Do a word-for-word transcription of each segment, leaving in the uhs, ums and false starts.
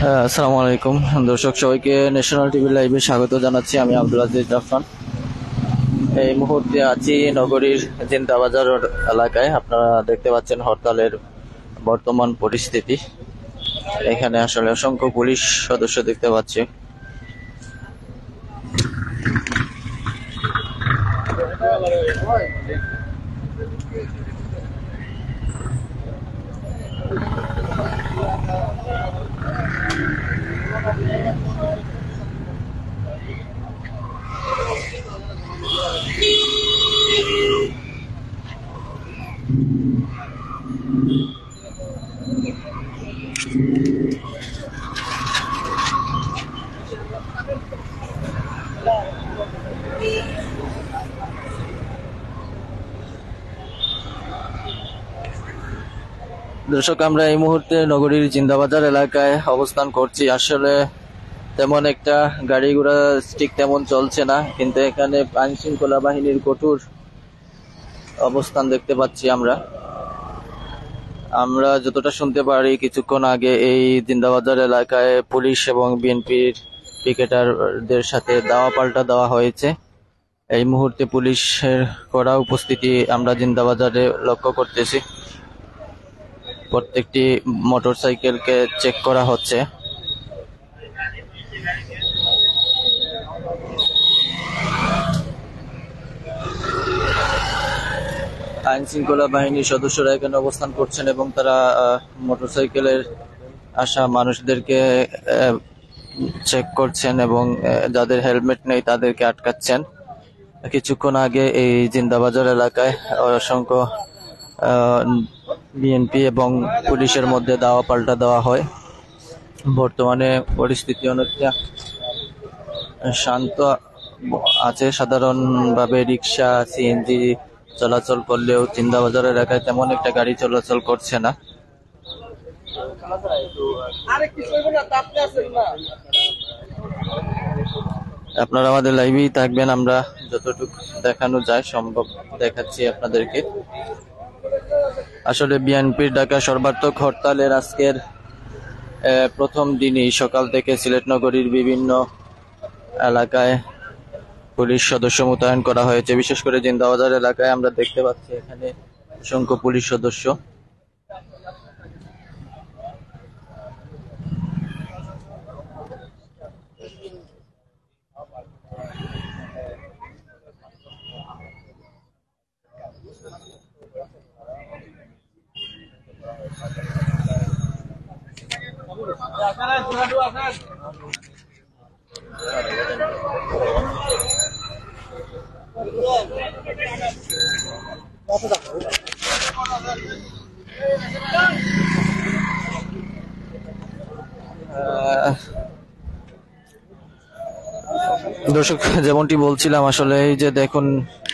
হ্যাঁ, আসসালামু আলাইকুম দর্শক, সবাইকে ন্যাশনাল টিভি লাইভে স্বাগত জানাচ্ছি। আমি আব্দুল আজিজ জাফরান। এই মুহূর্তে আছি নগরীর জিন্দাবাজার এলাকায়। আপনারা দেখতে পাচ্ছেন হরতালের বর্তমান পরিস্থিতি। এখানে আসলে অসংখ্য পুলিশ সদস্য দেখতে পাচ্ছি। দর্শক, আমরা এই মুহূর্তে নগরীর জিন্দাবাজার এলাকায় অবস্থান করছি। আসলে তেমন একটা গাড়ি ঘোড়া ঠিক তেমন চলছে না, কিন্তু এখানে আইন শৃঙ্খলা বাহিনীর কঠোর অবস্থান দেখতে পাচ্ছি আমরা। আমরা যতটা শুনতে পারি, কিছুক্ষণ আগে এই জিন্দাবাজার এলাকায় পুলিশ এবং বিএনপির পিকেটারদের সাথে দাওয়া পাল্টা দেওয়া হয়েছে। এই মুহূর্তে পুলিশের কড়া উপস্থিতি আমরা জিন্দাবাজারে লক্ষ্য করতেছি। প্রত্যেকটি মোটরসাইকেলকে চেক করা হচ্ছে। আইন শৃঙ্খলা বাহিনীর সদস্যরা এখানে অবস্থান করছেন এবং তারা মোটরসাইকেলের আসা মানুষদেরকে চেক করছেন এবং যাদের হেলমেট নেই তাদেরকে আটকাচ্ছেন। কিছুক্ষণ আগে এই জিন্দাবাজার এলাকায় অসংখ্য বিএনপি এবং পুলিশের মধ্যে দাওয়া পাল্টা দেওয়া হয়। বর্তমানে পরিস্থিতি অনেকটা শান্ত আছে। সাধারণভাবে রিক্সা, সিএনজি চলাচল করলেও জিন্দাবাজার এলাকায় তেমন একটা গাড়ি চলাচল করছে না। আপনারা আমাদের লাইভেই থাকবেন, আমরা যতটুকু দেখানো যায় সম্ভব দেখাচ্ছি আপনাদেরকে। আসলে বিএনপির ডাকা সর্বাত্মক হরতালের আজকের প্রথম দিনই সকাল থেকে সিলেট নগরীর বিভিন্ন এলাকায় পুলিশ সদস্য মোতায়েন করা হয়েছে। বিশেষ করে জিন্দাবাজার এলাকায় আমরা দেখতে পাচ্ছি এখানে অসংখ্য পুলিশ সদস্য। দর্শক, যেমনটি বলছিলাম, আসলে এই যে দেখুন,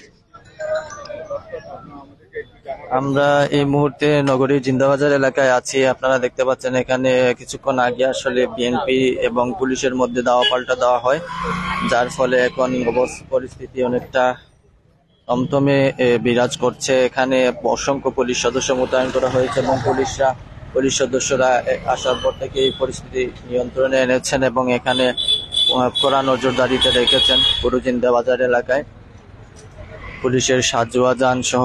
আমরা এই মুহূর্তে নগরীর জিন্দাবাজার এলাকায় আছি। আপনারা দেখতে পাচ্ছেন এখানে কিছুক্ষণ আগে আসলে বিএনপি এবং পুলিশের মধ্যে দাওয়া পাল্টা দেওয়া হয়, যার ফলে এখন পরিস্থিতি অনেকটা থমথমে বিরাজ করছে। এখানে অসংখ্য পুলিশ সদস্য মোতায়েন করা হয়েছে এবং পুলিশরা পুলিশ সদস্যরা আসার পর থেকে এই পরিস্থিতি নিয়ন্ত্রণে এনেছেন এবং এখানে কড়া নজরদারিতে রেখেছেন পুরো জিন্দাবাজার এলাকায়। পুলিশের সাজোয়া যান সহ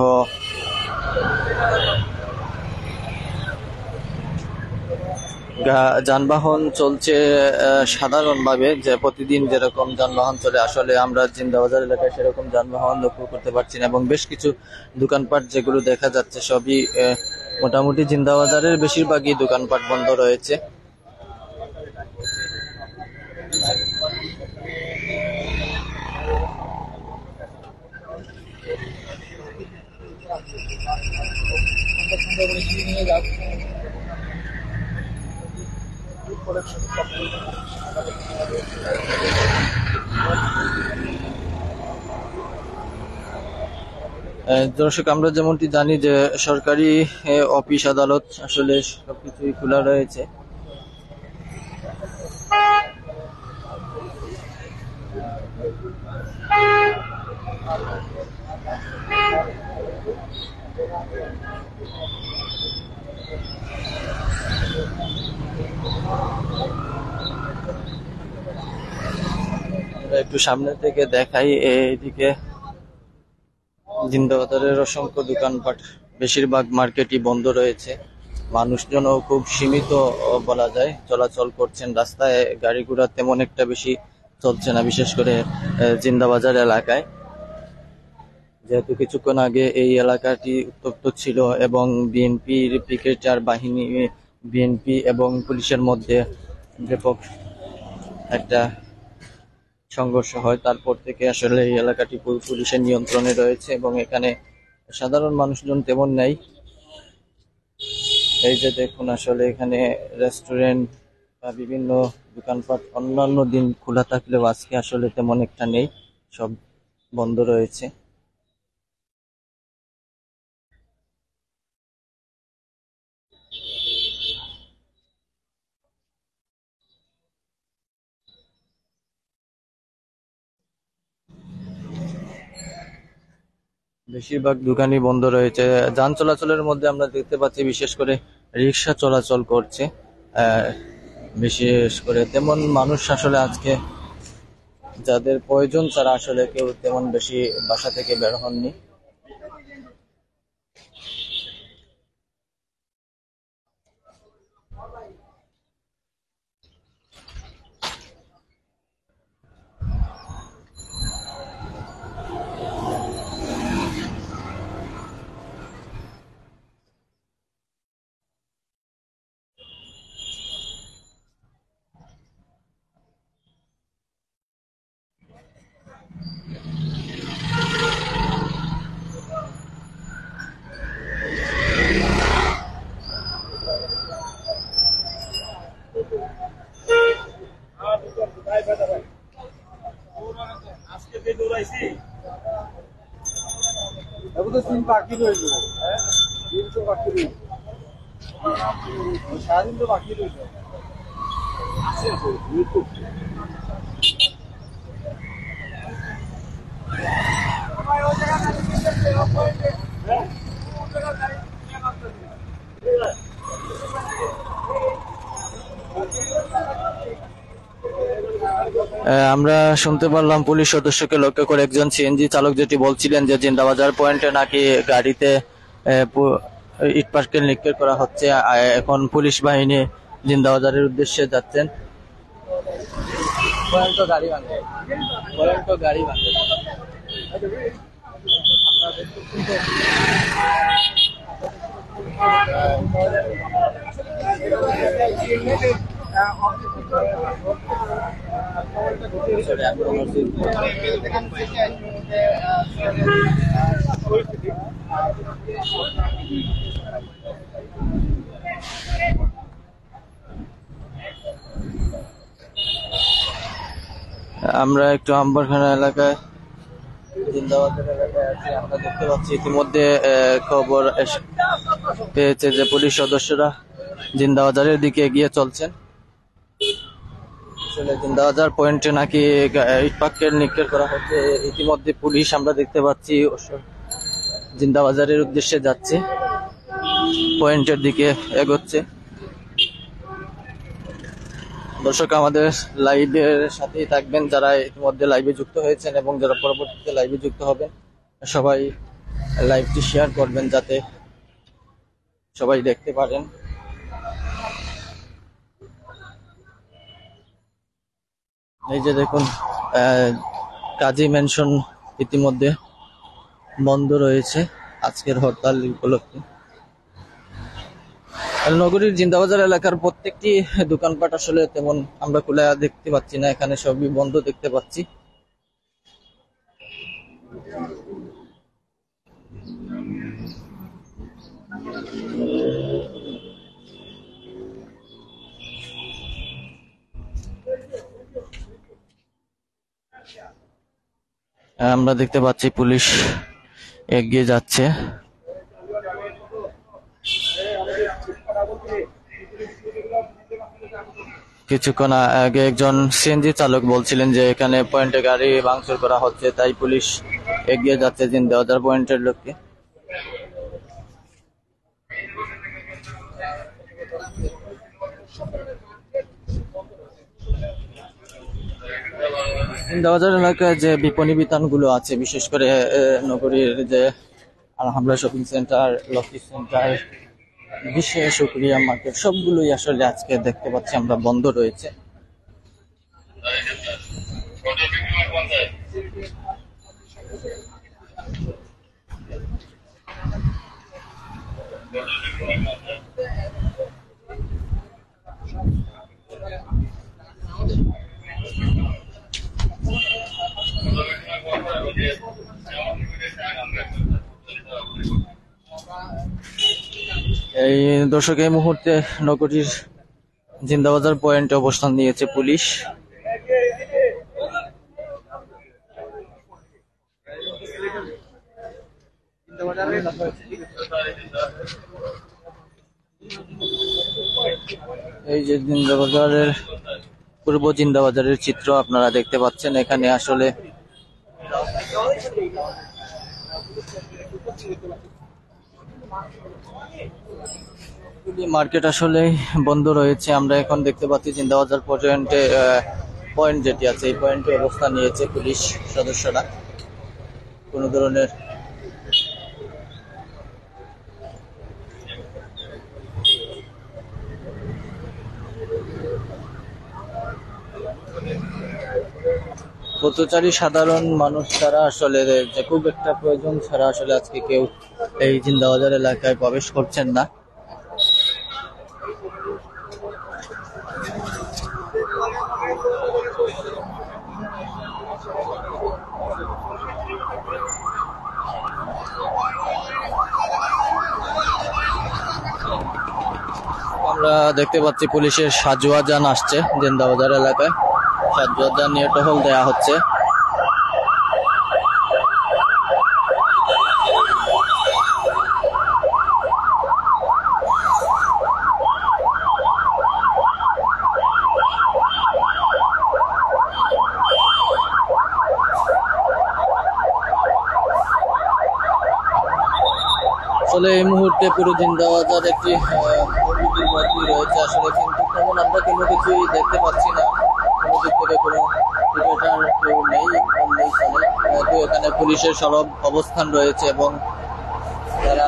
যানবাহন চলছে সাধারণভাবে, যে প্রতিদিন যেরকম যানবাহন চলে। আসলে আমরা জিন্দাবাজার এলাকায় সেরকম যানবাহন লক্ষ্য করতে পারছি না এবং বেশ কিছু দোকানপাট যেগুলো দেখা যাচ্ছে সবই মোটামুটি জিন্দাবাজারের বেশিরভাগই দোকানপাট বন্ধ রয়েছে। দর্শক, আমরা যেমনটি জানি যে সরকারি অফিস আদালত আসলে সবকিছুই খোলা রয়েছে। একটু সামনে থেকে দেখাই, এইদিকে জিন্দাবাজারের অসংখ্য দোকানপাট, বেশিরভাগ মার্কেটই বন্ধ রয়েছে। মানুষজনও খুব সীমিত বলা যায় চলাচল করছেন। রাস্তায় গাড়ি ঘোড়া তেমন একটা বেশি চলছে না, বিশেষ করে জিন্দাবাজার এলাকায়। যেহেতু কিছুক্ষণ আগে এই এলাকাটি উত্তপ্ত ছিল এবং বিএনপির পিকেটার বাহিনী, বিএনপি এবং পুলিশের মধ্যে ব্যাপক একটা সংঘর্ষ হয়, তারপর থেকে আসলে এই এলাকাটি পুলিশের নিয়ন্ত্রণে রয়েছে এবং এখানে সাধারণ মানুষজন তেমন নেই। এই যে দেখুন, আসলে এখানে রেস্টুরেন্ট বা বিভিন্ন দোকানপাট অন্যান্য দিন খোলা থাকলেও আজকে আসলে তেমন একটা নেই, সব বন্ধ রয়েছে। বেশিরভাগ দোকানই বন্ধ রয়েছে। যান চলাচলের মধ্যে আমরা দেখতে পাচ্ছি বিশেষ করে রিক্সা চলাচল করছে। আহ বিশেষ করে তেমন মানুষ আসলে আজকে যাদের প্রয়োজন ছাড়া আসলে কেউ তেমন বেশি বাসা থেকে বের হননি। বাকি রইল বাকি রইল সারাদিন তো বাকি রইল। আমরা শুনতে পারলাম পুলিশ সদস্যকে লক্ষ্য করে একজন সিএনজি চালক যেটি বলছিলেন যে জিন্দাবাজার পয়েন্টে নাকি গাড়িতে ইট পাটকেল নিক্ষেপ করা হচ্ছে। এখন পুলিশ বাহিনী জিন্দাবাজারের উদ্দেশ্যে যাচ্ছেন। গাড়ি ভাঙে গাড়ি ভাঙে আমরা একটু আম্বরখানা এলাকায়, জিন্দাবাজার এলাকায় আছি। আমরা দেখতে পাচ্ছি ইতিমধ্যে খবর পেয়েছে যে পুলিশ সদস্যরা জিন্দাবাজারের দিকে এগিয়ে চলছেন। আসলে জিন্দাবাজার পয়েন্টে নাকি ইট পাটকেল নিক্ষেপ করা হচ্ছে। ইতিমধ্যে পুলিশ আমরা দেখতে পাচ্ছি জিন্দাবাজারের উদ্দেশ্যে যাচ্ছে, পয়েন্টের দিকে এগোচ্ছে। দর্শক, আমাদের লাইভের সাথেই থাকবেন, যারা ইতিমধ্যে লাইভে যুক্ত হয়েছেন এবং যারা পরবর্তীতে লাইভে যুক্ত হবেন সবাই লাইভটি শেয়ার করবেন যাতে সবাই দেখতে পারেন। এই যে দেখুন, কাজী ম্যানশন ইতিমধ্যে বন্ধ রয়েছে আজকের হরতাল উপলক্ষে। নগরীর জিন্দাবাজার এলাকার প্রত্যেকটি দোকানপাট আসলে তেমন আমরা খোলা দেখতে পাচ্ছি না, এখানে সবই বন্ধ দেখতে পাচ্ছি। আমরা দেখতে পাচ্ছি পুলিশ এগিয়ে যাচ্ছে। কিছুক্ষণ আগে একজন সিএনজি চালক বলছিলেন যে এখানে পয়েন্টে গাড়ি ভাঙচুর করা হচ্ছে, তাই পুলিশ এগিয়ে যাচ্ছে জিন্দাবাজার পয়েন্টের লক্ষ্যে। জিন্দাবাজার এলাকায় যে বিপণী বিতানগুলো আছে, বিশেষ করে আহ, নগরীর যে আলহামরা শপিং সেন্টার, লকি সেন্টার, বিশেষ শুক্রিয়া মার্কেট, সবগুলোই আসলে আজকে দেখতে পাচ্ছি আমরা বন্ধ রয়েছে। এই দর্শক, এই মুহূর্তে নগরীর জিন্দাবাজার পয়েন্টে অবস্থান নিয়েছে পুলিশ। এই যে জিন্দাবাজারের পূর্ব জিন্দাবাজারের চিত্র আপনারা দেখতে পাচ্ছেন। এখানে আসলে মার্কেট আসলে বন্ধ রয়েছে। আমরা এখন দেখতে পাচ্ছি জিন্দাবাজার পয়েন্টে পয়েন্ট যেটি আছে, এই পয়েন্টে অবস্থান নিয়েছে পুলিশ সদস্যরা। কোনো ধরনের পথচারী সাধারণ মানুষ ছাড়া আসলে, যে খুব একটা প্রয়োজন ছাড়া আসলে আজকে কেউ এই জিন্দাবাজার এলাকায় প্রবেশ করছেন না। আমরা দেখতে পাচ্ছি পুলিশের সাজোয়া যান আসছে জিন্দাবাজার এলাকায়। সাজোয়া যান নিয়ে টহল দেয়া হচ্ছে। আসলে এই মুহূর্তে পুরো জিন্দাবাজার একটি প্রকৃতির মধ্যে রয়েছে আসলে, কিন্তু তেমন আমরা কোনো কিছুই দেখতে পাচ্ছি না। কোনো দিক থেকে কোনো ক্রিকেটার কেউ নেই, নেই চলে। যেহেতু এখানে পুলিশের সরব অবস্থান রয়েছে এবং তারা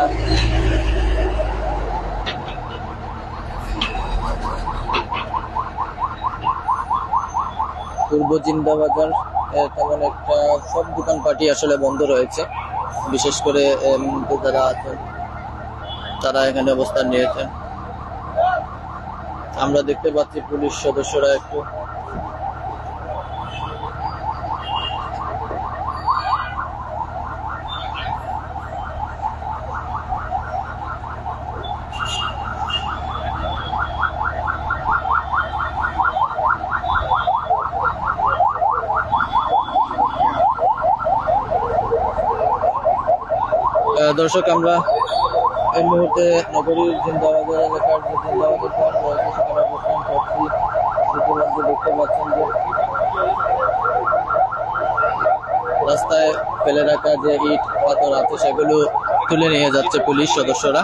পূর্ব জিন্দাবাজার তেমন একটা সব দোকানপাটি আসলে বন্ধ রয়েছে। বিশেষ করে যারা আছেন তারা এখানে অবস্থান নিয়েছেন। আমরা দেখতে পাচ্ছি পুলিশ সদস্যরা একটু দর্শক, আমরা এই মুহূর্তে নগরীর জিন্দাবাজার এলাকার যে জিন্দাবাজার পয়েন্ট রয়েছে সেখানে অবস্থান করছি। ইতিমধ্যে দেখতে পাচ্ছেন যে রাস্তায় ফেলে রাখা যে ইট পাথর আছে সেগুলো তুলে নিয়ে যাচ্ছে পুলিশ সদস্যরা।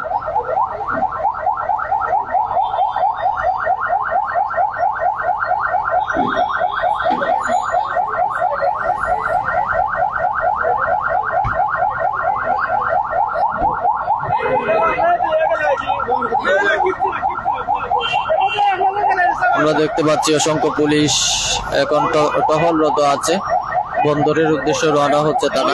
আমরা দেখতে পাচ্ছি অসংখ্য পুলিশ এখন টহলরত আছে। বন্দরের উদ্দেশ্যে রওনা হচ্ছে তারা।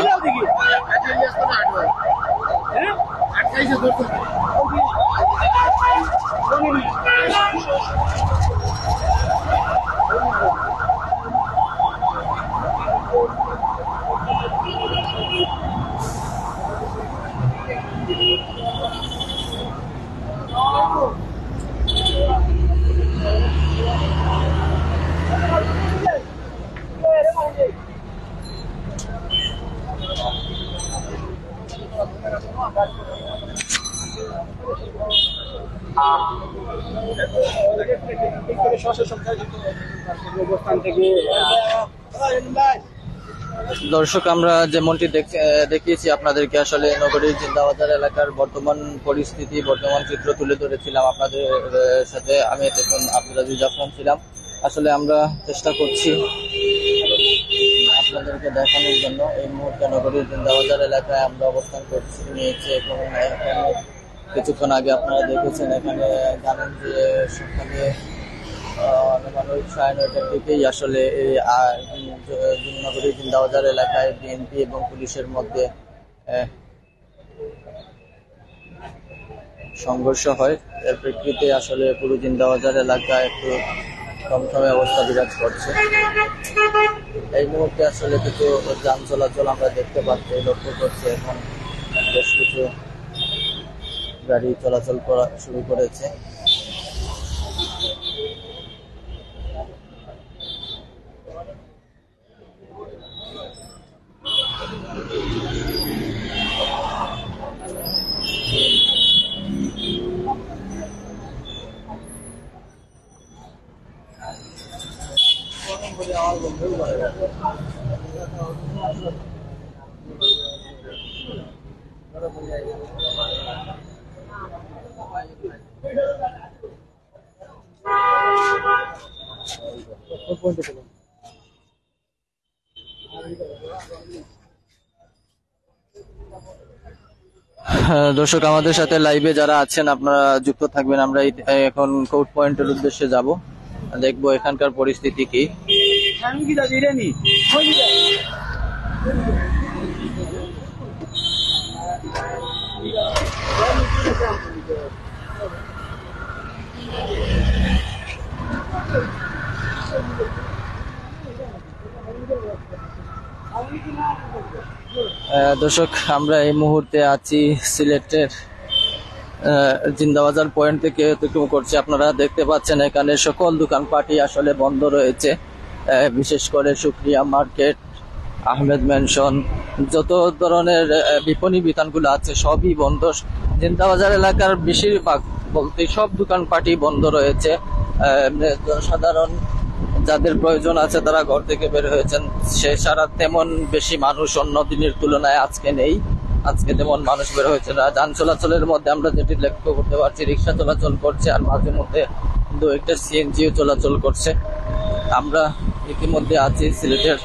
দর্শক, আমরা যেমনটি দেখিয়েছি আপনাদেরকে, আসলে নগরীর জিন্দাবাজার এলাকার বর্তমান পরিস্থিতি, বর্তমান চিত্র তুলে ধরেছিলাম আপনাদের সাথে। আমি তখন আব্দুল আজিজ জাফরান ছিলাম। আসলে আমরা চেষ্টা করছি আপনাদেরকে দেখানোর জন্য। এই মুহূর্তে নগরীর জিন্দাবাজার এলাকায় আমরা অবস্থান করছি নিয়েছি এবং এখানে কিছুক্ষণ আগে আপনারা দেখেছেন, এখানে জানেন যে সকালে আনুমানিক সাড়ে নয়টার দিকেই আসলে এই নগরীর জিন্দাবাজার এলাকায় বিএনপি এবং পুলিশের মধ্যে সংঘর্ষ হয়। এর প্রেক্ষিতে আসলে পুরো জিন্দাবাজার এলাকায় একটু থমথমে অবস্থা বিরাজ করছে। এই মুহূর্তে আসলে কিছু যান চলাচল আমরা দেখতে পাচ্ছি, লক্ষ্য করছি। এখন বেশ কিছু গাড়ি চলাচল করা শুরু করেছে। দর্শক, আমাদের সাথে লাইভে যারা আছেন আপনারা যুক্ত থাকবেন। আমরা এখন কোর্ট পয়েন্টের উদ্দেশ্যে যাব, দেখবো এখানকার পরিস্থিতি কি। দর্শক, আমরা এই মুহূর্তে আছি সিলেটের জিন্দাবাজার পয়েন্ট থেকে অতিক্রম করছি। আপনারা দেখতে পাচ্ছেন এখানে সকল দোকানপাটই আসলে বন্ধ রয়েছে, বিশেষ করে শুক্রিয়া মার্কেট, আহমেদ ম্যানশন, যত ধরনের বিপণী বিতানগুলো আছে সবই বন্ধ। জিন্দাবাজার এলাকার বেশিরভাগ বলতে সব দোকানপাটই বন্ধ রয়েছে। সাধারণ যাদের প্রয়োজন আছে তারা ঘর থেকে বের হয়েছেন। সে সারা তেমন বেশি মানুষ অন্য দিনের তুলনায় আজকে নেই। আজকে তেমন মানুষ বের হয়েছে না। যান চলাচলের মধ্যে আমরা যেটি লক্ষ্য করতে পারছি, রিক্সা চলাচল করছে আর মাঝে মধ্যে দু একটা সিএনজিও চলাচল করছে। আমরা ইতিমধ্যে আছি সিলেটের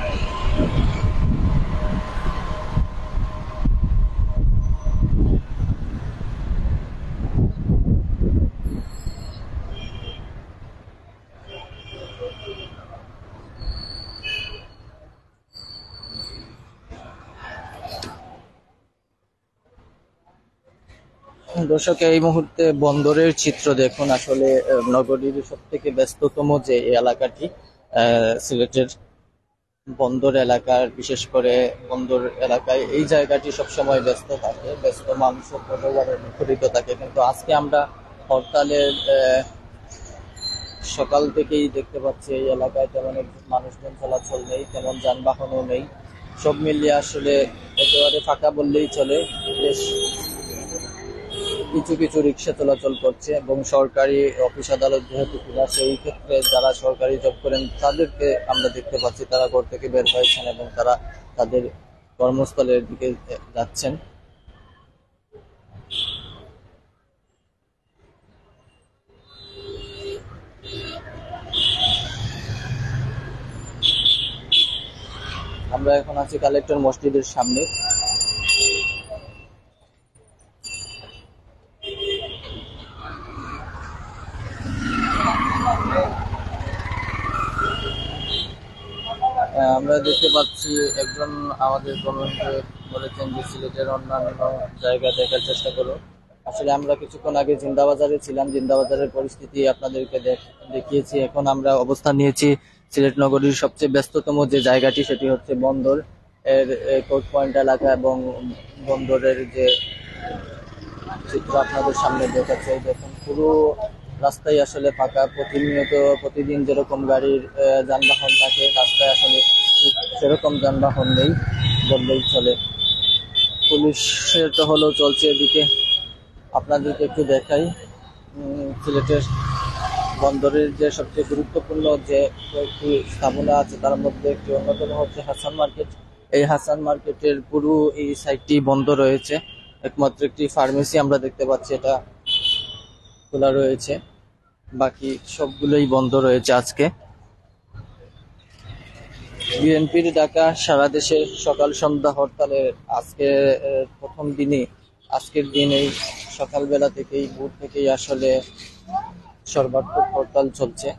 দর্শক, এই মুহূর্তে বন্দরের চিত্র দেখুন। আসলে নগরীর সব থেকে ব্যস্ততম যে এলাকাটি সিলেটের বন্দর এলাকার, বিশেষ করে বন্দর এলাকায় এই জায়গাটি সবসময় ব্যস্ত থাকে, ব্যস্ত মানুষ মুখরিত থাকে। কিন্তু আজকে আমরা হরতালের সকাল থেকেই দেখতে পাচ্ছি এই এলাকায় তেমন মানুষজন চলাচল নেই, তেমন যানবাহনও নেই। সব মিলিয়ে আসলে একেবারে ফাঁকা বললেই চলে। বেশ কিছু কিছু রিক্সা চলাচল করছে এবং সরকারি অফিস আদালত যেহেতু খোলা, সেই ক্ষেত্রে যারা সরকারি জব করেন তাদেরকে আমরা দেখতে পাচ্ছি তারা ঘর থেকে বের হয়েছেন এবং তারা তাদের কর্মস্থলের দিকে যাচ্ছেন। আমরা এখন আছি কালেক্টর মসজিদের সামনে। আমরা দেখতে পাচ্ছি একজন আমাদের কমেন্টে বলেছেন যে সিলেটের অন্যান্য জায়গা দেখার চেষ্টা করো। আসলে আমরা কিছুক্ষণ আগে জিন্দাবাজারে ছিলাম, জিন্দাবাজারের পরিস্থিতি আপনাদেরকে দেখিয়েছি। এখন আমরা অবস্থান নিয়েছি সিলেট নগরীর সবচেয়ে ব্যস্ততম যে জায়গাটি, সেটি হচ্ছে বন্দর এর কোর্ট পয়েন্ট এলাকা এবং বন্দরের যে চিত্র আপনাদের সামনে দেখাচ্ছে। দেখুন, পুরো রাস্তায় আসলে ফাঁকা। প্রতিনিয়ত প্রতিদিন যেরকম গাড়ির যানবাহন থাকে, রাস্তায় আসলে সেরকম যানবাহন নেই বললেই চলে। পুলিশের টহলও চলছে এদিকে। আপনাদেরকে একটু দেখাই, সিলেটের বন্দরের যে সবচেয়ে গুরুত্বপূর্ণ যে কয়েকটি স্থাপনা আছে তার মধ্যে একটি অন্যতম হচ্ছে হাসান মার্কেট। এই হাসান মার্কেটের পুরো এই সাইটটি বন্ধ রয়েছে, একমাত্র একটি ফার্মেসি আমরা দেখতে পাচ্ছি এটা খোলা রয়েছে। বাকি সবগুলোই বন্ধ রয়েছে আজকে। বিএনপির ডাকা সারা দেশে সকাল সন্ধ্যা হরতালের আজকে আহ, প্রথম দিনই আজকের দিনেই সকালবেলা থেকেই ভোর থেকেই আসলে সর্বাত্মক হরতাল চলছে।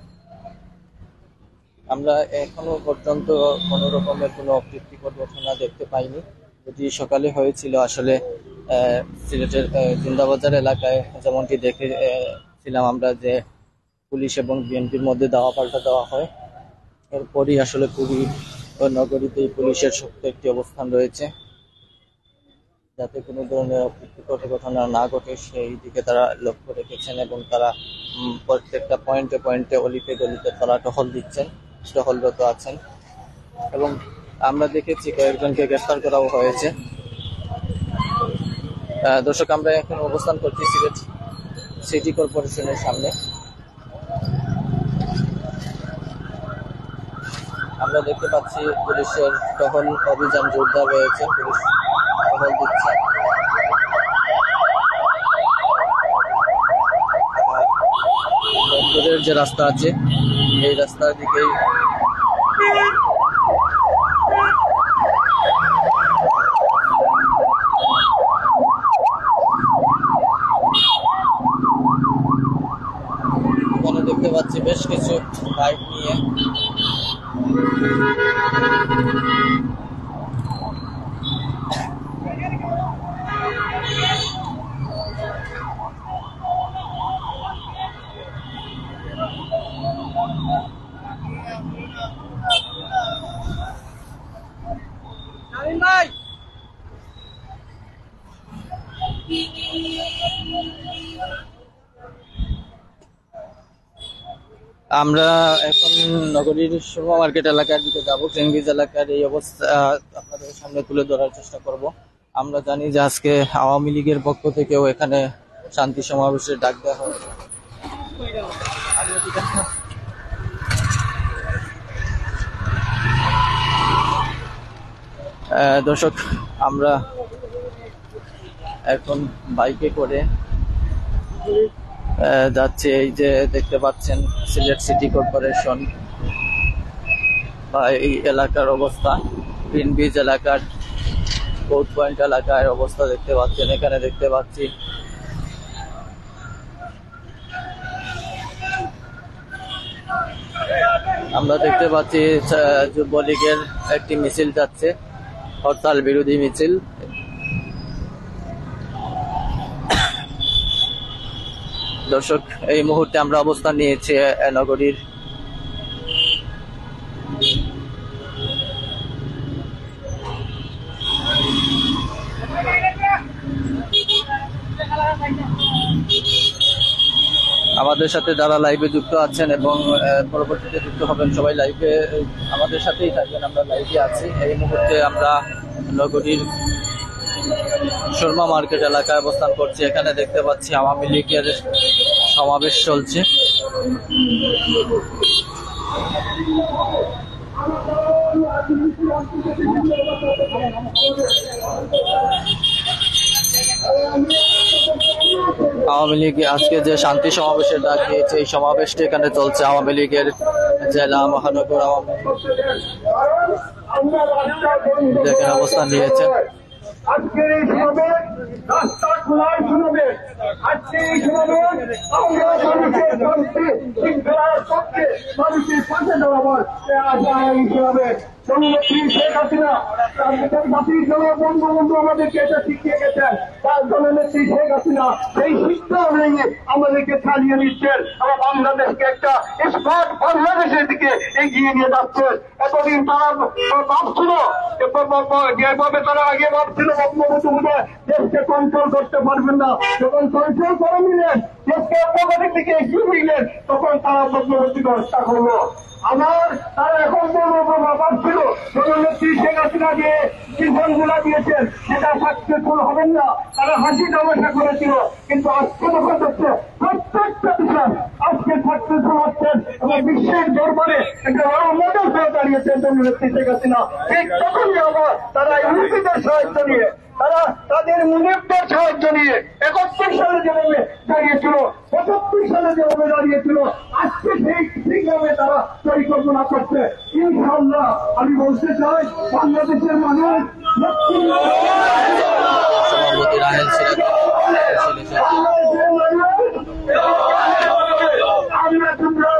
আমরা এখনো পর্যন্ত কোনো রকমের কোনো অপ্রীতিকর ঘটনা দেখতে পাইনি। যদি সকালে হয়েছিল আসলে আহ, সিলেটের আহ, জিন্দাবাজার এলাকায় যেমনটি দেখেছিলাম আমরা যে পুলিশ এবং বিএনপির মধ্যে দাওয়া পাল্টা দেওয়া হয়। এরপরই আসলে পুরী ও নগরীতে পুলিশের শক্ত একটি অবস্থান রয়েছে, যাতে কোনো ধরনের অপ্রীতিকর ঘটনা না ঘটে সেই দিকে তারা লক্ষ্য রেখেছেন এবং তারা উম, প্রত্যেকটা পয়েন্টে পয়েন্টে অলিতে গলিতে তারা টহল দিচ্ছেন, টহলরত আছেন এবং আমরা দেখেছি কয়েকজনকে গ্রেফতার করাও হয়েছে। আহ, দর্শক, আমরা এখন অবস্থান করছি সিলেট সিটি কর্পোরেশনের সামনে। আমরা দেখতে পাচ্ছি পুলিশের টহল অভিযান জোরদার রয়েছে, পুলিশ টহল দিচ্ছে। বন্দরের যে রাস্তা আছে এই রাস্তার দিকেই এখানে দেখতে পাচ্ছি বেশ কিছু বাইক নিয়ে আমরা এখন নগরীর সুরমা মার্কেট এলাকার দিকে যাবো। চেঙ্গিজ এলাকার এই অবস্থা আপনাদের সামনে তুলে ধরার চেষ্টা করব। আমরা জানি যে আজকে আওয়ামী লীগের পক্ষ থেকেও এখানে শান্তি সমাবেশের ডাক দেওয়া হয়। আহ, দর্শক, আমরা এখন বাইকে করে আহ, যাচ্ছে। এই যে দেখতে পাচ্ছেন সিলেট সিটি কর্পোরেশন বা এই এলাকার অবস্থা, গ্রিন বিচ এলাকার কোর্ট পয়েন্ট এলাকার অবস্থা দেখতে পাচ্ছেন। এখানে দেখতে পাচ্ছি আমরা দেখতে পাচ্ছি আহ, যুবলীগের একটি মিছিল যাচ্ছে, হরতাল বিরোধী মিছিল। দর্শক, এই মুহূর্তে আমরা অবস্থান নিয়েছি আহ, নগরীর আমাদের সাথে যারা লাইভে যুক্ত আছেন এবং আহ, পরবর্তীতে যুক্ত হবেন সবাই লাইভে আমাদের সাথেই থাকবেন। আমরা লাইভে আছি। এই মুহূর্তে আমরা নগরীর সুরমা মার্কেট এলাকায় অবস্থান করছি। এখানে দেখতে পাচ্ছি আওয়ামী লীগের সমাবেশ চলছে। আওয়ামী লীগ আজকে যে শান্তি সমাবেশের ডাক দিয়েছে, এই সমাবেশটি এখানে চলছে। আওয়ামী লীগের জেলা মহানগর আওয়ামী লীগ দেখেন অবস্থান নিয়েছে। আজকের এই সমাবেশ রাস্তা খোলার সমাবেশ। আজকের এই সমাবেশ আমরা মানুষের পক্ষে, শৃঙ্খলার পক্ষে, মানুষের পাশে দাঁড়াবার এই সমাবেশ। জননেত্রী শেখ হাসিনা জাতির জন্য বঙ্গবন্ধু আমাদেরকে এটা শিখিয়ে গেছেন। তার জননেত্রী শেখ হাসিনা সেই শিক্ষা ভেঙে আমাদেরকে ছাড়িয়ে দিচ্ছেন। আমার বাংলাদেশকে একটা স্মার্ট বাংলাদেশের দিকে এগিয়ে নিয়ে যাচ্ছে। এতদিন তারা ভাবছিল যেভাবে তারা আগে ভাবছিল বঙ্গবন্ধু দেশকে কন্ট্রোল করতে পারবেন না। যখন কন্ট্রোল করে নিলেন, দেশকে অগ্রগতির দিকে এগিয়ে নিলেন, তখন তারা বঙ্গবন্ধুকে হত্যা করলো। আমার তারা এখন ভাবছিল জননেত্রী শেখ হাসিনা যে জীবনগুলা দিয়েছেন সেটা সাকসেসফুল হবেন না, তারা হাসি তামাশা করেছিল। কিন্তু আজকে যখন হচ্ছে প্রত্যেকটা বিষয় আজকে সাকসেসফুল হচ্ছেন এবং বিশ্বের দরবারে একটা রোল মডেল হয়ে দাঁড়িয়েছেন জননেত্রী শেখ হাসিনা। ঠিক তখনই আবার তারা ইউপিদের সাহায্য নিয়ে, তারা তাদের মুনিবদের সাহায্য নিয়ে একাত্তর সালে যেভাবে দাঁড়িয়েছিল, পঁচাত্তর সালে যেভাবে দাঁড়িয়েছিল, আজকে সেই ঠিকভাবে তারা পরিকল্পনা করছে। ইনশাআল্লাহ আমি বলতে চাই বাংলাদেশের মানুষ সভাপতি রাহেল সিরাজ আমরা তোমরা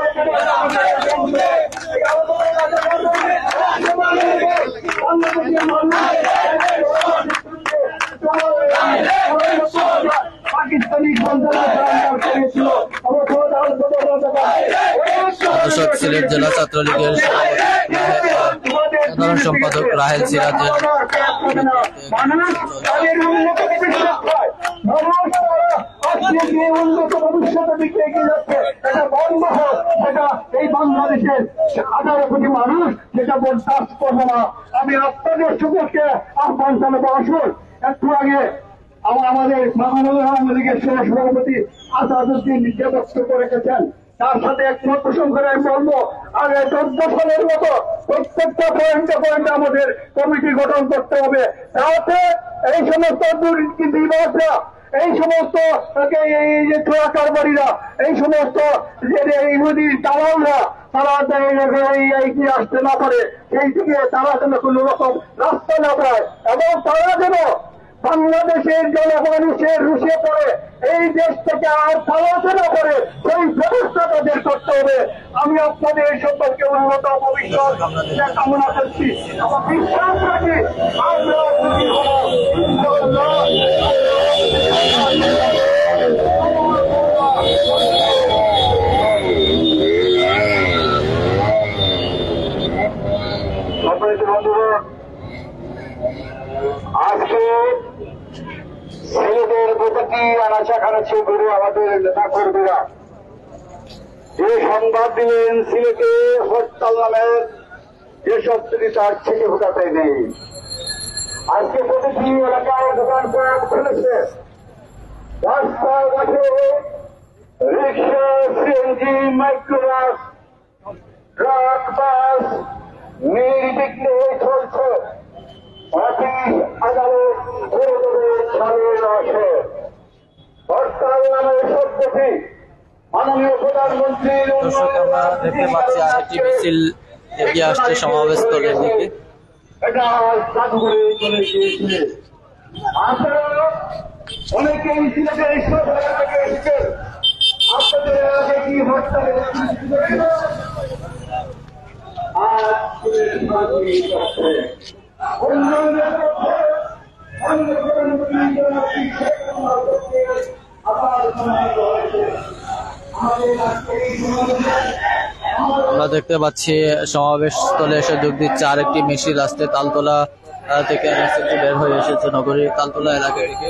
পাকিস্তানি দর্শক, সিলেট জেলা ছাত্রলীগের সাধারণ সম্পাদক রাহেল সিরাজের উন্নত ভবিষ্যতের দিকে এগিয়ে যাচ্ছে, এটা বন্ধ হোক, সেটা এই বাংলাদেশের আঠারো কোটি মানুষ সেটা বরদাস্ত করবে না। আমি আপনাদের সকলকে আহ্বান জানাবো, আসুন একটু আগে আমাদের মহানগর আওয়ামী লীগের সভাপতি আসাদুদ্দিন যে বক্তব্য রেখেছেন তার সাথে একমত পোষণ করে আমি বলবো, আগে চোদ্দ সালের মতো প্রত্যেকটা পয়েন্টে পয়েন্টে আমাদের কমিটি গঠন করতে হবে, তাতে এই সমস্ত দুর্নীতিবাজরা, এই সমস্ত এই যে চোরা কারবারিরা, এই সমস্ত যে ইহুদি দালালরা তারা এই আসতে না পারে, সেই থেকে তারা যেন কোন রকম রাস্তা না পায় এবং তারা যেন বাংলাদেশের জনগণের রুষে পড়ে এই দেশ থেকে আর পালাতে না করে সেই ব্যবস্থা তাদের করতে হবে। আমি আপনাদের সম্পর্কে উন্নত ভবিষ্যৎ কামনা করছি, আমার বিশ্বাস রাখি আমরা খুশি হব। আজকে ছেলেদের প্রতি আনাচা খানাচ্ছে গুরু আমাদের নেতা কর্মীরা যে সংবাদ দিলেন সিলেটে হরতাল নামের যেসব তিনি তার থেকে ফোটাতে নেই। আজকে প্রতিটি এলাকায় দোকানপাট খুলেছে, রাস্তায় ঘাটে রিক্সা, সিএনজি, মাইক্রোবাস, ট্রাক, বাস নির্বিঘ্নে চলছে। অফিস আদালত ছাড়িয়ে আসে হরতাল নামে শব্দটি মাননীয় প্রধানমন্ত্রীর দর্শক, আমরা দেখতে পাচ্ছি আরেকটি মিছিল এগিয়ে আসছে সমাবেশ স্থলের দিকে। এটা চালু করে চলে গিয়েছে। আপনারা অনেকেই সিলেটের ঈশ্বর থেকে এসেছেন, আপনাদের এলাকায় কি হরতালে উন্নয়নের পক্ষে অন্য প্রধানমন্ত্রী শেখ আবার হয়েছে। আমরা দেখতে পাচ্ছি সমাবেশ স্থলে এসে যোগ দিচ্ছে আরেকটি মিছিল আসতে তালতলা থেকে মিছিলটি বের হয়ে এসেছে নগরীর তালতলা এলাকা থেকে।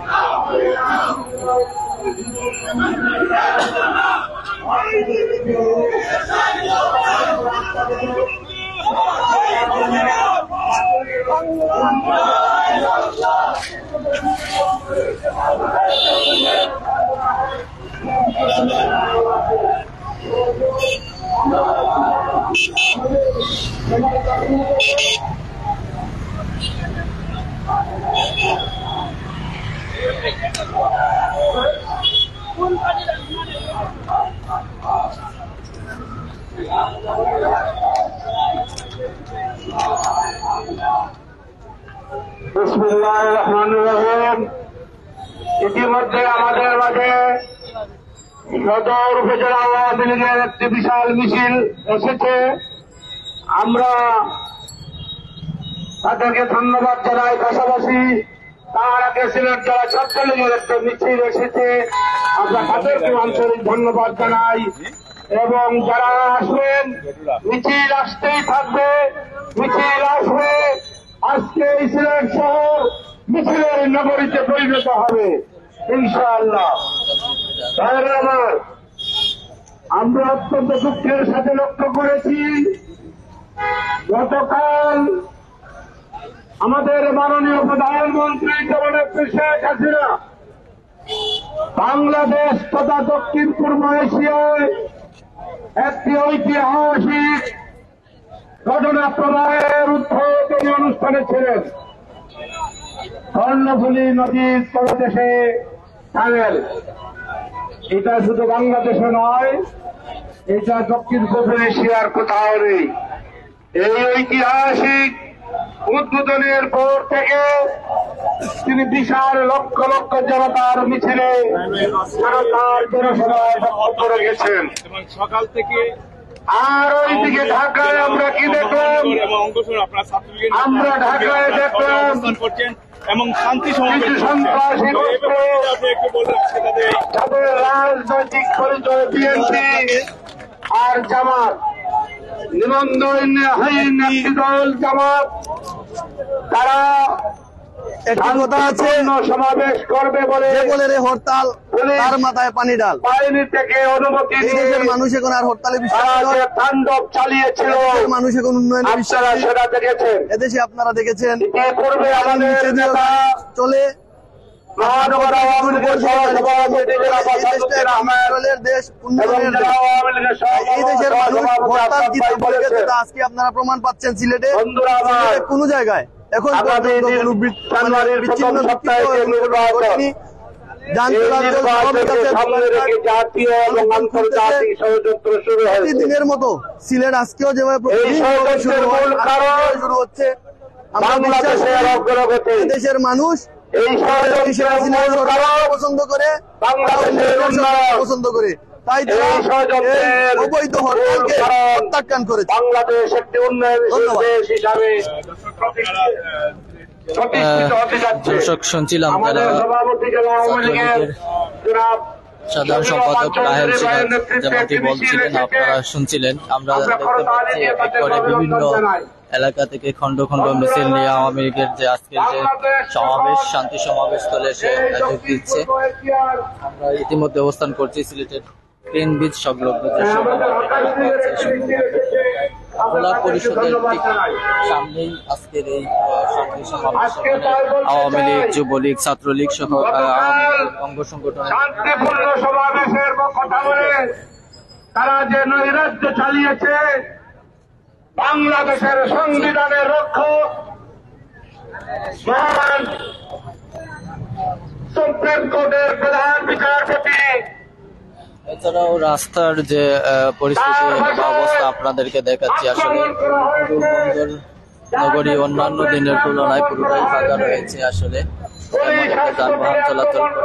বিসমিল্লাহির রহমানির রহিম। ইতিমধ্যে আমাদের মাঝে সদর উপজেলা আওয়ামী লীগের একটি বিশাল মিছিল এসেছে। আমরা তাদেরকে ধন্যবাদ জানাই, পাশাপাশি তার আগে সিলেট জেলা ছাত্রলীগের একটা মিছিল এসেছে, আমরা তাদেরকে আন্তরিক ধন্যবাদ জানাই। এবং যারা আসবেন, মিছিল আসতেই থাকবে, মিছিল আসবে। আজকে সিলেট শহর মিছিলের নগরীতে পরিণত হবে ইনশাআল্লাহ। আমার আমরা অত্যন্ত দুঃখের সাথে লক্ষ্য করেছি গতকাল আমাদের মাননীয় প্রধানমন্ত্রী জননেত্রী শেখ হাসিনা বাংলাদেশ তথা দক্ষিণ পূর্ব এশিয়ায় একটি ঐতিহাসিক ঘটনা প্রবাহের উদ্বোধনী অনুষ্ঠানে ছিলেন। কর্ণফুলী নদীর তলদেশে টানেল, এটা শুধু বাংলাদেশে নয়, এটা দক্ষিণ পূর্ব এশিয়ার কোথাও নেই। এই ঐতিহাসিক উদ্বোধনের পর থেকে তিনি বিশাল লক্ষ লক্ষ জনতার মিছিলে জনতার জনসভায় বক্তব্য রেখেছেন। সকাল থেকে আর ওইদিকে ঢাকায় আমরা কি দেখলাম? আমরা ঢাকায় দেখলাম এবং শান্তি কিছু সন্ত্রাসী তাদের রাজনৈতিক পরিচয় বিএনপি আর জামাত, নিবন্ধনহীন একটি দল জামাত, তারা একটি কথা আছে, সমাবেশ করবে বলে বলে রে হরতাল তার মাথায় পানি ডাল। বাহিনী থেকে অনুমতি এই দেশের মানুষ এখন আর হরতালে বিশ্বাস তারা করে যে না। তাণ্ডব চালিয়েছিল মানুষ এখন উন্নয়নে বিশ্বাস আপনারা করে। সেটা দেখেছেন। এদেশে আপনারা দেখেছেন পূর্বে আমাদের নেতা চলে মহানগর আওয়ামী লীগের সহসভাপতি জেলা প্রশাসকের আহমেদ দেশ এবং উন্নয়নের জেলা দেশ। আওয়ামী লীগের এই দেশের মানুষ হরতাল কি সহসভাপতি বলে গেছে বলেছেন। তা আজকে আপনারা প্রমাণ পাচ্ছেন সিলেটে। বন্ধুরা আমার, সিলেটে কোনো জায়গায় এখন আগামী পর্যন্ত কোনো বি- মানে জানুয়ারির বিচ্ছিন্ন প্রথম সপ্তাহে বিক্ষিপ্ত যে নির্বাচন, ঘটেনি। যান এই চলাচল সব নির্বাচনকে কাছে সামনে রেখে জাতীয় এবং আন্তর্জাতিক ষড়যন্ত্র শুরু হয়েছে। প্রতিদিনের মতো সিলেট আজকেও যেভাবে এই প্রতিদিন ষড়যন্ত্রের শুরু হয়, মূল কারণ আজকেও শুরু হচ্ছে। আমরা বিশ্বাস বাংলাদেশের করি অগ্রগতি। এই দেশের মানুষ এই ষড়যন্ত্রের মূল কারণ পছন্দ করে, বাংলাদেশের উন্নয়ন। পছন্দ করে, তাই এই তারা ষড়যন্ত্রের এই অবৈধ হরতালকে মূল কারণ প্রত্যাখ্যান করেছে। বাংলাদেশ একটি উন্নয়নশীল ধন্যবাদ। দেশ হিসাবে প্রতিষ্ঠিত হতে যাচ্ছে। দর্শক শুনছিলাম আমাদের যারা সভাপতি জেলা আওয়ামী লীগের জনাব সাধারণ সম্পাদক রাহেল সিরাজ যেমনটি বলছিলেন, আপনারা শুনছিলেন। আমরা দেখতে পাচ্ছি এক এক করে বিভিন্ন এলাকা থেকে খন্ড খন্ড মিছিল নিয়ে আওয়ামী লীগের যে আজকের যে সমাবেশ, শান্তি সমাবেশ স্থলে সে যোগ দিচ্ছে। আমরা ইতিমধ্যে অবস্থান করছি সিলেটের গ্রিন বিচ সংলগ্ন যে জেলা পরিষদের ঠিক সামনেই আজকের এই শান্তি সমাবেশ। আওয়ামী লীগ, যুবলীগ, ছাত্রলীগ সহ আওয়ামী লীগের অঙ্গ সংগঠনের শান্তিপূর্ণ সমাবেশের কথা বলে তারা যে নৈরাজ্য চালিয়েছে, বাংলাদেশের সংবিধানের রক্ষক মহান সুপ্রিম কোর্টের প্রধান বিচারপতি, এছাড়াও রাস্তার যে আহ, পরিস্থিতি বা অবস্থা আপনাদেরকে দেখাচ্ছি। আসলে বন্দর নগরী অন্যান্য দিনের তুলনায় পুরোটাই ফাঁকা রয়েছে। আসলে তেমন একটা যানবাহন চলাচল করতে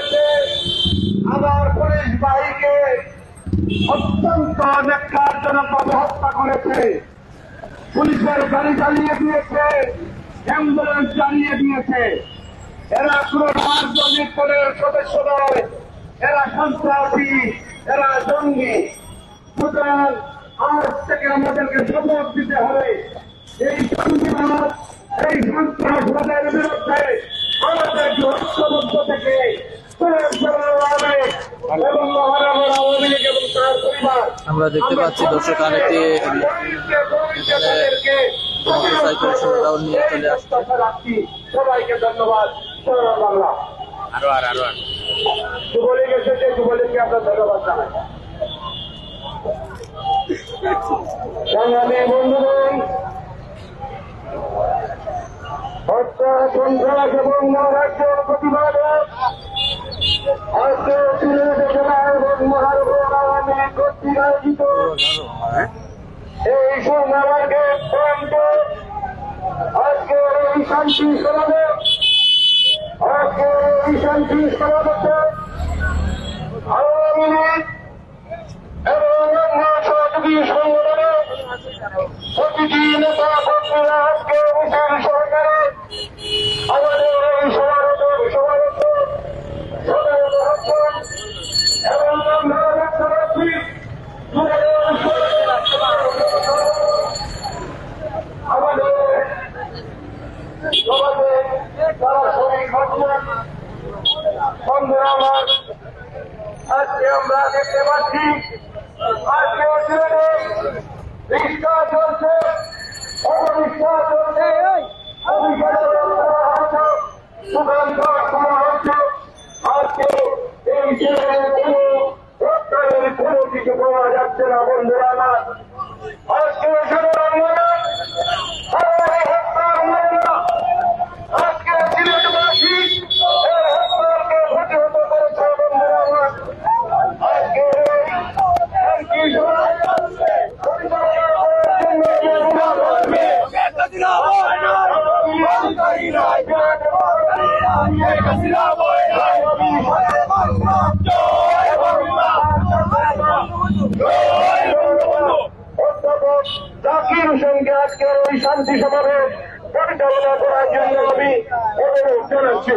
আবার পুলিশ বাহিনীকে অত্যন্ত নেককারজনকভাবে হত্যা করেছে। পুলিশের গাড়ি চালিয়ে দিয়েছে, অ্যাম্বুলেন্স চালিয়ে দিয়েছে। এরা কোন রাজনৈতিক দলের সদস্য নয়, এরা সন্ত্রাসী, এরা জঙ্গি। সুতরাং আজ থেকে আমাদেরকে শপথ দিতে হবে এই সংবিধান, এই সন্ত্রাসবাদের বিরুদ্ধে আমাদেরকে ঐক্যবদ্ধ থেকে এবং মহানগর আওয়ামী লীগ এবং তার পরিবার আমরা দেখতে পাচ্ছি দর্শক আরেকটি মোটরসাইকেল শোডাউন নিয়ে চলে আসছে। সবাইকে ধন্যবাদ। বাংলা আরো আর আরো আর যুবলীগ এসেছে, যুবলীগকে আমরা ধন্যবাদ জানাই। সংগ্রামী বন্ধুগণ, হত্যা, সন্ত্রাস এবং নৈরাজ্যের প্রতিবাদে আজকে সিলেট জেলা এবং মহানগর আওয়ামী লীগ কর্তৃক আয়োজিত এই সংগ্রামকে প্রান্তে আজকে এই শান্তি সমাবেশ, আজকে এই শান্তি সমাবেশে আওয়ামী লীগ এবং অন্য সহযোগী সংগঠনের প্রতিটি নেতা কর্মীরা আজকে মিছিল সহকারে আমাদের এই সমাবেশের সমাবেশে সদস্য হচ্ছেন এবং আমরা দেখতে পাচ্ছি আমাদের সমাজে তারা শরীর হচ্ছেন। বন্ধুরা আমার, আজকে আমরা দেখতে পাচ্ছি বন্ধুরা আমার, আজকে আজকে সিলেটবাসী এই হত্যাকে প্রতিহত করেছে বন্ধুরা আমার। আজকে এই জাকির হোসেনকে আজকে ওই শান্তি সমাবেশ পরিচালনা করার জন্য আমি অনুরোধ জানাচ্ছি।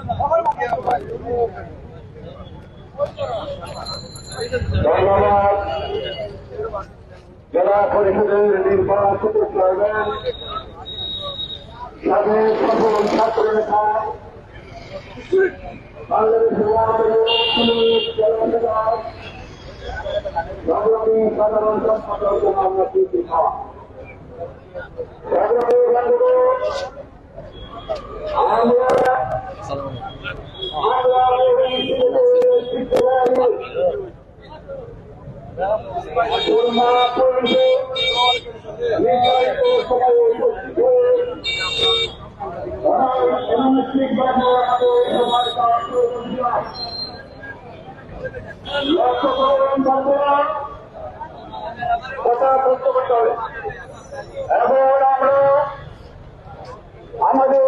ধন্যবাদ। জেলা পরিষদের নির্বাচিত চেয়ারম্যান সাবেক সফল ছাত্র নেতা সংগ্রামী সাধারণ সম্পাদক আমরা কথা বলতে করতে হবে। এখন আমরা আমাদের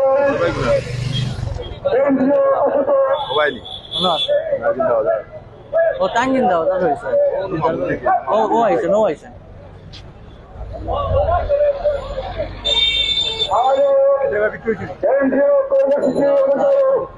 ও টাঙ্গিন দাও দাদা হয়েছে ও ও আইছে নো আইছে আমাদের কেন্দ্রীয় কর্মসূচি অনুযায়ী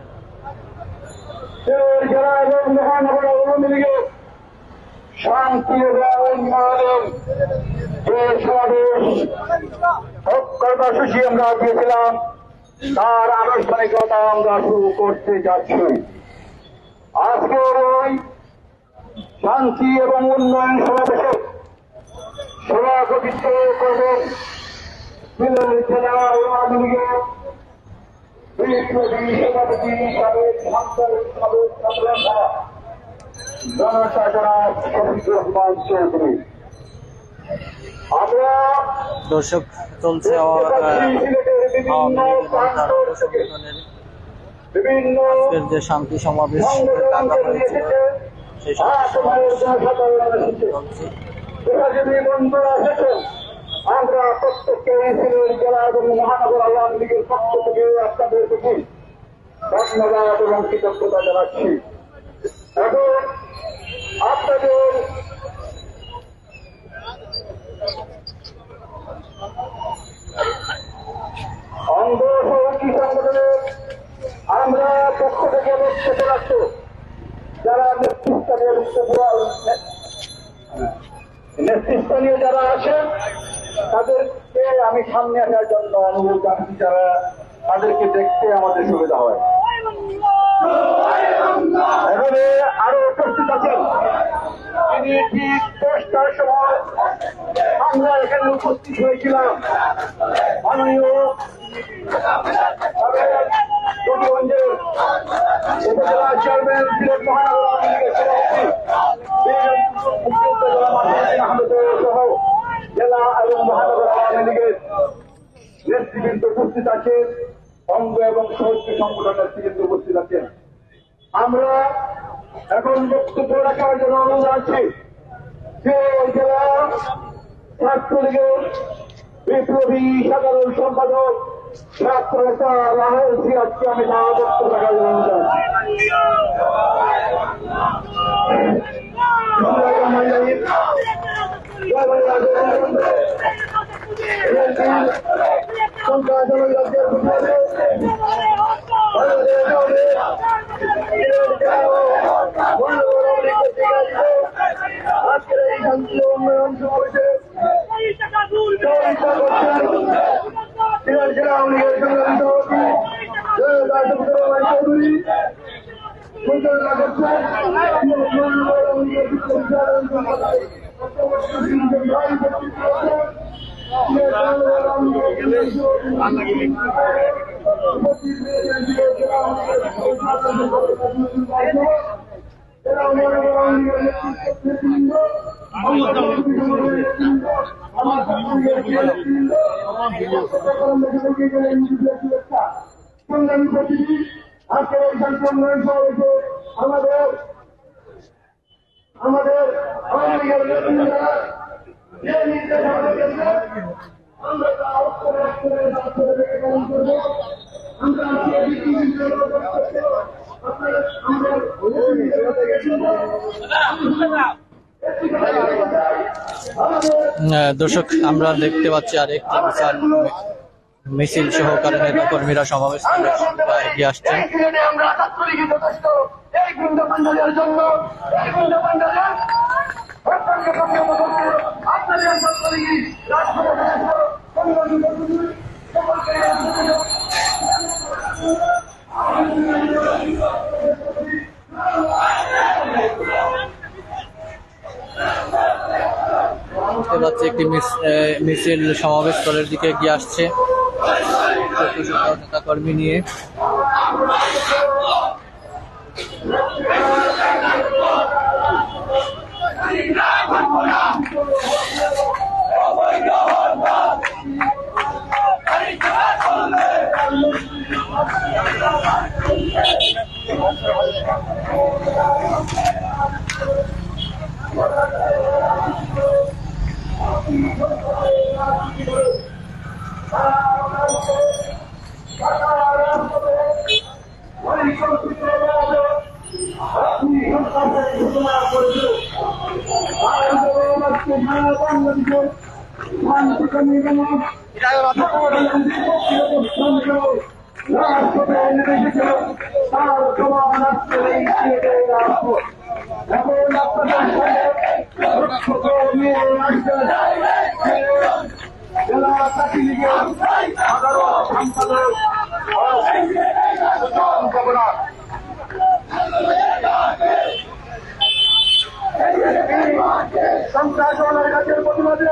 জেলা এবং মহানগর আওয়ামী লীগের শান্তি এবং উন্নয়নের যে সমাবেশ কর্মসূচি আমরা দিয়েছিলাম তার আনুষ্ঠানিকতা আমরা শুরু করতে যাচ্ছি। আজকের ওই শান্তি এবং উন্নয়ন সমাবেশে সভাপতিত্ব করবেন সিলেট জেলা আওয়ামী লীগের বিপ্লবী সভাপতি সাবেক সাংসদ সাবেক ছাত্রনেতা জনতা জনাব শফিকুর রহমান চৌধুরী। আমরা দর্শক চলছে বিভিন্ন যে শান্তি সমাবেশ ডাকা হয়েছে সেই বন্ধুরা এসেছেন, আমরা প্রত্যেককে সিলেট জেলা এবং মহানগর আওয়ামী লীগের পক্ষ থেকে আপনাদের প্রতি ধন্যবাদ এবং কৃতজ্ঞতা জানাচ্ছি। এখন আপনাদের অঙ্গ সহযোগী সংগঠনের আমরা পক্ষ থেকে বক্তব্য রাখবো যারা নেতৃস্থানীয় নেতৃস্থানীয় যারা আছেন তাদেরকে আমি সামনে আসার জন্য অনুরোধ জানাচ্ছি, যারা তাদেরকে দেখতে আমাদের সুবিধা হয়। এখানে আরো উপস্থিত আছেন তিনি ঠিক দশটার সময় আমরা এখানে উপস্থিত হয়েছিলাম। মাননীয় টুকিগঞ্জের উপজেলা চেয়ারম্যান সিলেট মহানগর আওয়ামী লীগের সভাপতি আহমেদ সহ জেলা এবং মহানগর আওয়ামী লীগের নেতৃবৃন্দ উপস্থিত আছেন, অঙ্গ এবং সহযোগী সংগঠনের নেতৃবৃন্দ উপস্থিত আছেন। আমরা এখন বক্তব্য রাখার জন্য অনুরোধ আছি যে জেলা ছাত্রলীগের বিপ্লবী সাধারণ সম্পাদক ছাত্র নেতা রাহুল সিয়াজকে আমি তার বক্তব্য রাখার জন্য অনুরোধ আজকের এই শান্তি উন্নয়ন সমাবেশে সিলেট জেলা আওয়ামী লীগের সংগ্রামী সভাপতি পরিচালনা করছেন আমাদের আমাদের আওয়ামী লীগের নেতৃত্বরা যে নির্দেশ আমাদের কাছে আমরা তা অক্ষরে অক্ষরে অক্ষরে পালন করব। আমরা আজকে আপনারা আমাদের দর্শক, আমরা দেখতে পাচ্ছি আরেকটি বিশাল মিছিল সহকারে নেতা কর্মীরা সমাবেশ করে এগিয়ে আসছেন। আমরা ছাত্রলীগের যথেষ্ট এই গুন্ডা পান্ডালের জন্য এই গুন্ডা পান্ডালের আপনাদের ছাত্রলীগী দেখতে পাচ্ছি একটি মিছিল সমাবেশ স্থলের দিকে এগিয়ে আসছে নেতা কর্মী নিয়ে। সন্ত্রাসনের কাজের প্রতিবাদে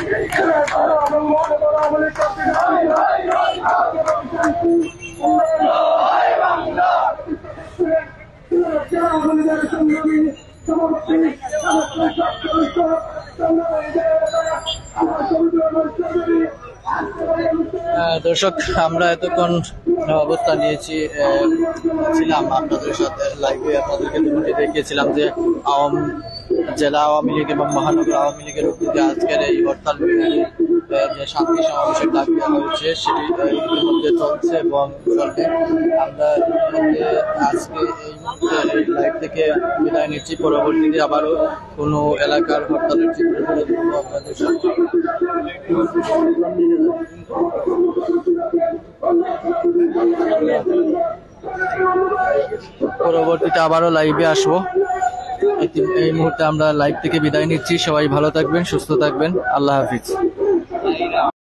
দর্শক, আমরা এতক্ষণ অবস্থান নিয়েছি ছিলাম আপনাদের সাথে লাইভে আপনাদেরকে দেখিয়েছিলাম যে আওয়ামী জেলা আওয়ামী লীগ এবং মহানগর আওয়ামী লীগের উদ্যোগে আজকের এই হরতাল বিরোধী যে শান্তি সমাবেশের ডাক দেওয়া হয়েছে সেটি ইতিমধ্যে চলছে এবং চলবে। আমরা ইতিমধ্যে আজকে এই মুহূর্তে এই লাইভ থেকে বিদায় নিচ্ছি। পরবর্তীতে আবারও কোনো এলাকার হরতালের চিত্র তুলে ধরবো আপনাদের সাথে। পরবর্তীতে আবারও লাইভে আসবো। এই মুহূর্তে আমরা লাইভ থেকে বিদায় নিচ্ছি। সবাই ভালো থাকবেন, সুস্থ থাকবেন। আল্লাহ হাফিজ।